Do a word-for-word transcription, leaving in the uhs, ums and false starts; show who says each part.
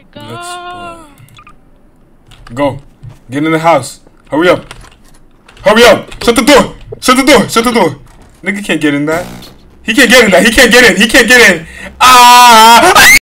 Speaker 1: Nexbot. Go. Get in the house. Hurry up. Hurry up. Shut the door. Shut the door. Shut the door. Nigga can't get in that. He can't get in that. He can't get in. He can't get in. Ah!